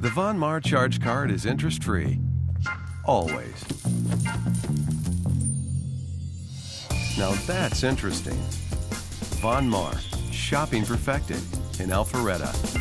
The Von Maur charge card is interest-free. Always. Now that's interesting. Von Maur, shopping perfected in Alpharetta.